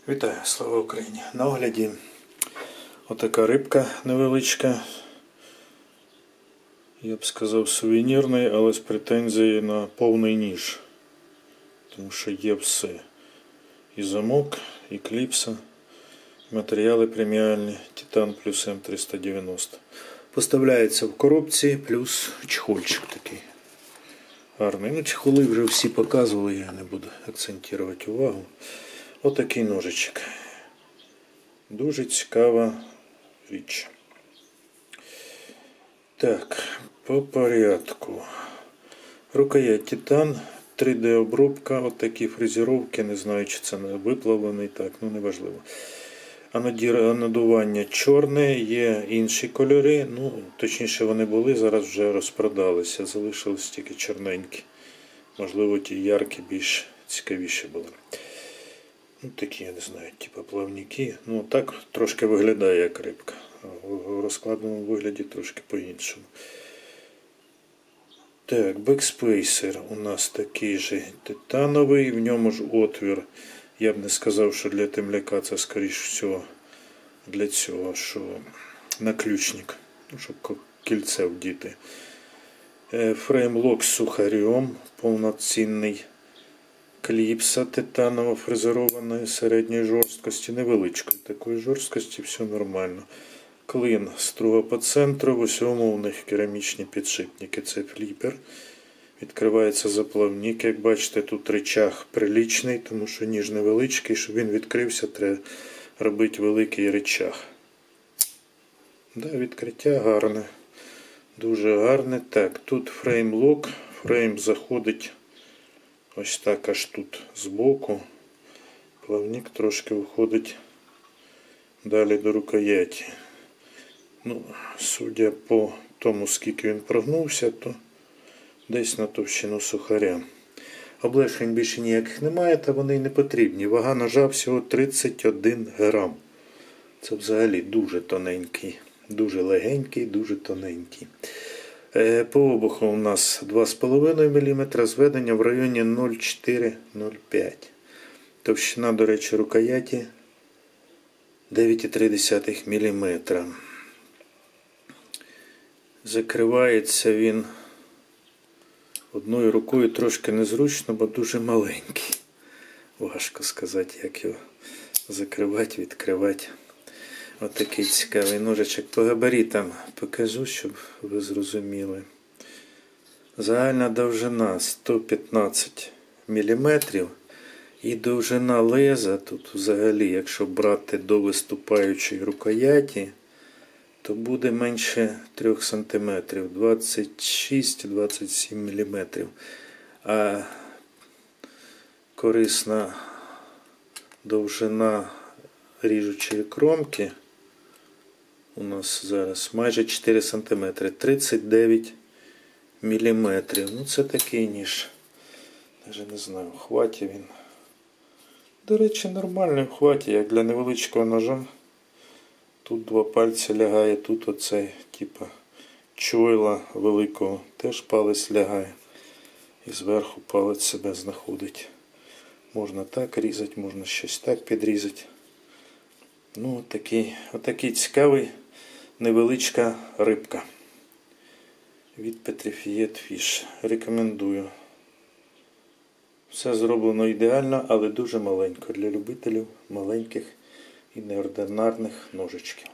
Вітаю, слава Україні! На огляді отака рибка невеличка, я б сказав сувенірний, але з претензією на повний ніж. Тому що є все. І замок, і кліпса, матеріали преміальні, Титан плюс М390. Поставляється в коробці, плюс чехольчик такий. Гарний. Ну, чехоли вже всі показували, я не буду акцентувати увагу. Отакий ножичок. Дуже цікава річ. Так, по порядку. Рукоять Титан, 3D обробка, отакі фрезеровки, не знаю, чи це не виплавлений, так, ну неважливо. Анодування чорне, є інші кольори, ну, точніше вони були, зараз вже розпродалися, залишились тільки чорненькі. Можливо, ті яркі більш цікавіші були. Ну, такі, я не знаю, типу плавники. Ну, так трошки виглядає як рибка. В розкладеному вигляді трошки по-іншому. Так, бекспейсер у нас такий же титановий, в ньому ж отвір. Я б не сказав, що для темляка це, скоріш всього, для цього, що наключник, щоб кільце вдіти. Фреймлок з сухарем, повноцінний. Кліпса титаново фрезерована середньої жорсткості, невеличкої такої жорсткості, все нормально. Клин, струга по центру, в усьому у них керамічні підшипники, це фліпер. Відкривається заплавник, як бачите, тут рычаг приличний, тому що ніж невеличкий, щоб він відкрився, треба робити великий рычаг. Да, відкриття гарне, дуже гарне. Так, тут фрейм-лок, фрейм заходить ось так аж тут збоку. Плавник трошки виходить далі до рукояті. Ну, судя по тому, скільки він прогнувся, то десь на товщину сухаря. Облегшень більше ніяких немає, та вони й не потрібні. Вага ножа всього 31 грам. Це взагалі дуже тоненький, дуже легенький, дуже тоненький. По обуху у нас 2,5 мм, зведення в районі 0,4-0,5. Товщина, до речі, рукояті 9,3 мм. Закривається він одною рукою трошки незручно, бо дуже маленький. Важко сказати, як його закривати, відкривати. Отакий цікавий ножичок. По габаритам покажу, щоб ви зрозуміли. Загальна довжина 115 мм. І довжина леза, тут взагалі, якщо брати до виступаючої рукояті, то буде менше 3 см, 26-27 мм. А корисна довжина ріжучої кромки у нас зараз майже 4 см, 39 мм. Ну це такий ніж. Навіть не знаю, в хваті він. До речі, нормальний в хваті, як для невеличкого ножа. Тут 2 пальці лягає, тут оцей, типа чойла великого, теж палець лягає. І зверху палець себе знаходить. Можна так різати, можна щось так підрізати. Ну, отакий цікавий, невеличка рибка від Petrified Fish. Рекомендую. Все зроблено ідеально, але дуже маленько. Для любителів маленьких і неординарних ножичків.